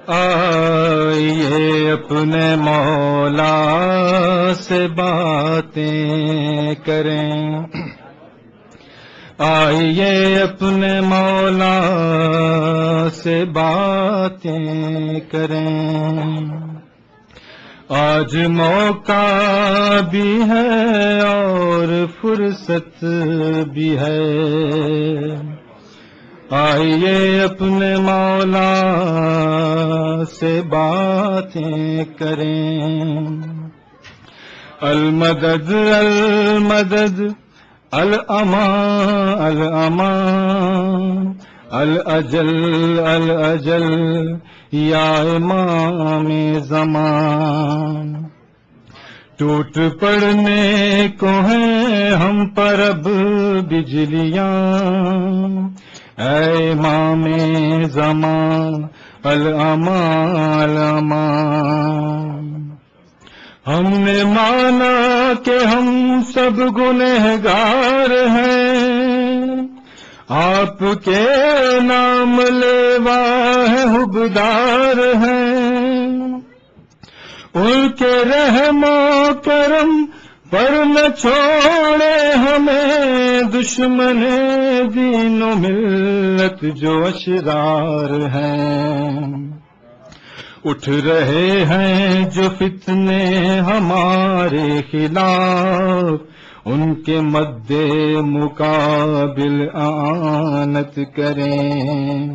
آئیے اپنے مولا سے باتیں کریں، آئیے اپنے مولا سے باتیں کریں، آج موقع بھی ہے اور فرصت بھی ہے، آئیے اپنے مولا سے باتیں کریں۔ المدد المدد الامان الامان الاجل الاجل یا امام زمان، ٹوٹ پڑنے کو ہیں ہم پر اب بجلیاں، اے امام زمان الامان الامان۔ ہم نے مانا کہ ہم سب گنہگار ہیں، آپ کے نام لیوا ہے حبدار ہیں، ان کے رحم و کرم پر نہ چھوڑے ہمیں دشمن دین و ملت جو اشرار ہیں، اٹھ رہے ہیں جو فتنے ہمارے خلاف، ان کے مد مقابل اعانت کریں،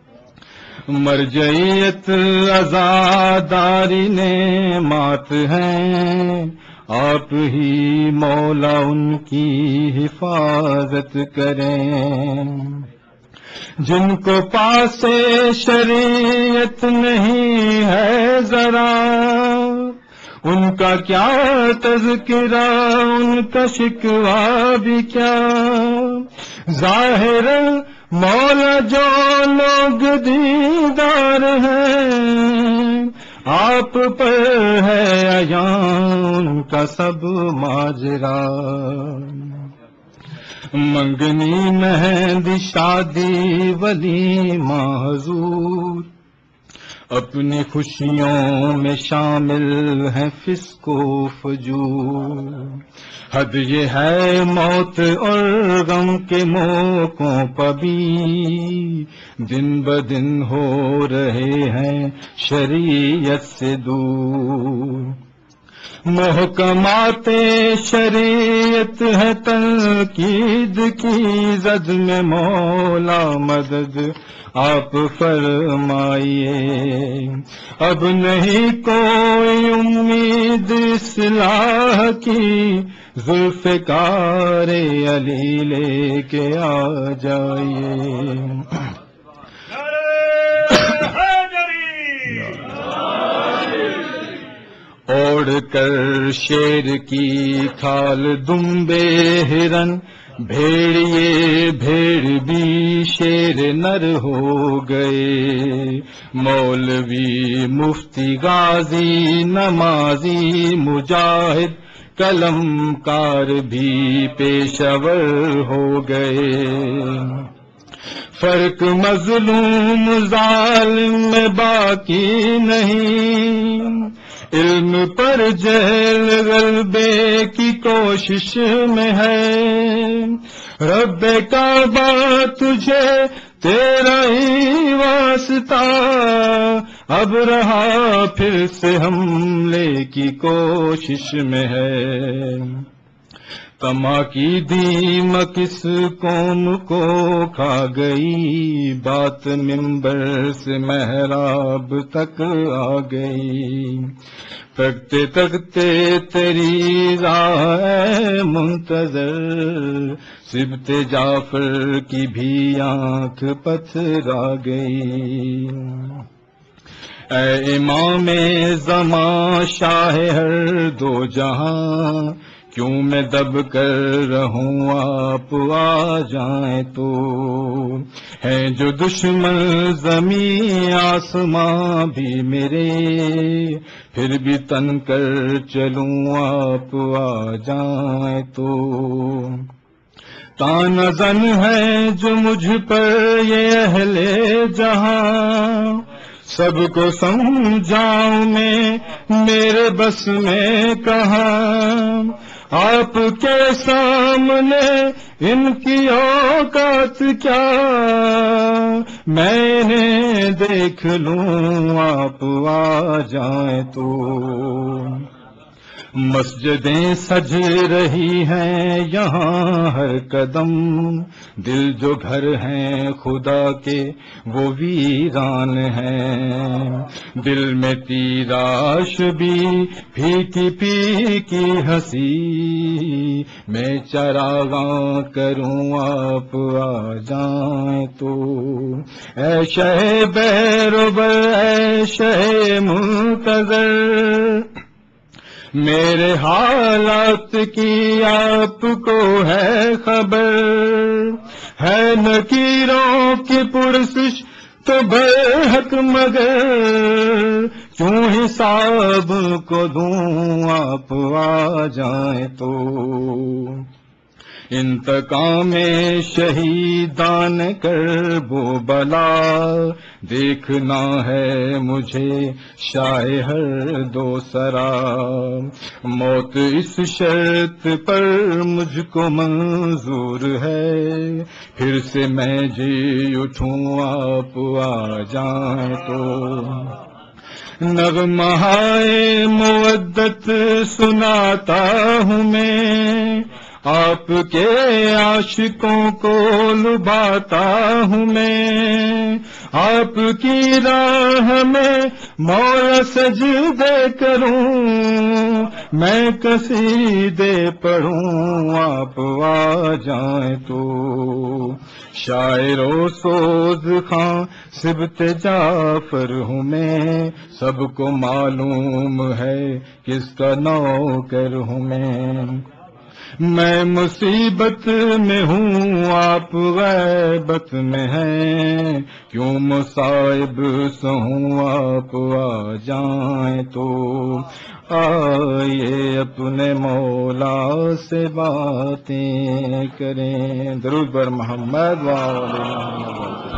مرجعیت عزاداری نعمات ہیں، آپ ہی مولا ان کی حفاظت کریں، جن کو پاس شریعت نہیں ہے ذرا، ان کا کیا تذکرہ ان کا شکوہ بھی کیا، ظاہر مولا جو لوگ دیدار ہیں، آپ پر ہے عیاں ان کا سب ماجرا، منگنی مہندی شادی ولیمہ حضور، اپنی خوشیوں میں شامل ہیں فسق و فجور، حد یہ ہے موت اور غم کے موقعوں پر بھی، دن بدن ہو رہے ہیں شریعت سے دور، محکمات شریعت ہے تنقید کی زد میں مولا مدد آپ فرمائیے، اب نہیں کوئی امید اصلاح کی، ذوالفقار علی لے کے آ جائیے، اوڑھ کر شیر کی کھال دمبے ہرن، بھیڑیے بھیڑ بھی شیر نر ہو گئے، مولوی مفتی غازی نمازی مجاہد قلم کار بھی پیشور ہو گئے، فرق مظلوم ظالم میں باقی نہیں، علم پر جہل غلبے کی کوشش میں ہے، رب کعبہ تجھے تیرا ہی واسطہ، اب رہا پھر سے حملے کی کوشش میں ہے، تما کی دیم کس قوم کو کھا گئی، بات منبر سے محراب تک آ گئی، تکتے تکتے تیری راہ منتظر، سبت جعفر کی بھی آنکھ پتھرا گئی، اے امام زمان شاہ ہر دو جہاں، کیوں میں دب کر رہوں آپ آ جائیں تو، ہیں جو دشمن زمین آسماں بھی میرے، پھر بھی تن کر چلوں آپ آ جائیں تو، تان زن ہے جو مجھ پر یہ اہل جہاں، سب کو سمجھاؤں میں میرے بس میں کہاں، آپ کے سامنے ان کی اوقات کیا، میں نے دیکھ لوں آپ آ جائیں تو۔ مسجدیں سج رہی ہیں یہاں ہر قدم، دل جو گھر ہیں خدا کے وہ ویران ہیں، دل میں تیراش بھی پھیکی پھیکی ہنسی، میں چراغاں کروں آپ آ جائیں تو۔ اے شہ بیروبر اے شہ منتظر، میرے حالات کی آپ کو ہے خبر، ہے نکیروں کی پرسش تو برحق مگر، کیوں حساب کو دوں آپ آ جائیں تو۔ انتقام شہیدان کرب و بلا، دیکھنا ہے مجھے شاہ ہر دو سرا، موت اس شرط پر مجھ کو منظور ہے، پھر سے میں جی اٹھوں آپ آ جائیں تو۔ نغمہائے مودت سناتا ہوں میں، آپ کے عاشقوں کو لبھاتا ہوں میں، آپ کی راہ میں مولا سجدے کروں، میں قصیدے پڑھوں آپ آ جائیں تو۔ شاعر و سوز خاں صبت جعفر ہوں میں، سب کو معلوم ہے کس کا نوکر ہوں میں مصیبت میں ہوں آپ غیبت میں ہیں، کیوں مصائب سہوں آپ آ جائیں تو۔ آئیے اپنے مولا سے باتیں کریں، درود بر محمد وآلہ محمد۔